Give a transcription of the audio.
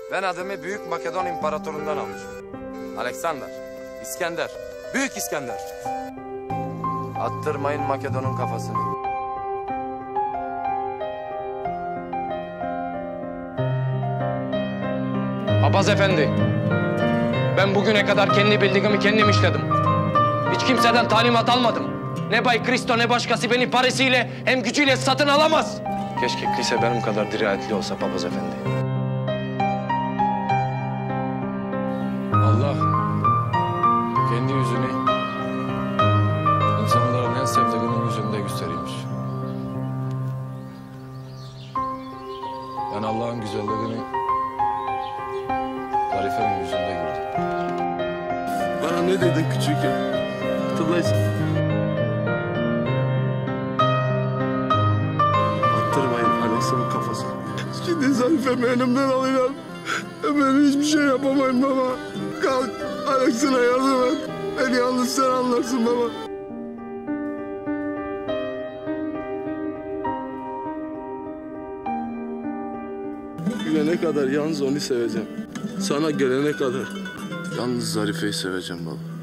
Ben adımı Büyük Makedon İmparatorundan almışım. Alexander, İskender, Büyük İskender. Attırmayın Makedon'un kafasını. Papaz efendi, ben bugüne kadar kendi bildiğimi kendim işledim. Hiç kimseden talimat almadım. Ne Bay Kristo ne başkası beni parasıyla hem gücüyle satın alamaz. Keşke kilise benim kadar dirayetli olsa papaz efendi. Allah kendi yüzünü insanların en sevdiğinin yüzünde gösteriyormuş. Ben Allah'ın güzelliğini Zarife'nin yüzünde gördüm. Bana ne dedin küçükken? Hatırlaysın. Attırmayın Alex'in kafasını. Şimdi Zarife'mi elimden alıyorlar. Ben hiçbir şey yapamayın baba. Kalk Alex'ine yardım et. Beni yalnız sen anlarsın baba. Gülene kadar yalnız onu seveceğim. Sana gelene kadar yalnız Zarife'yi seveceğim baba.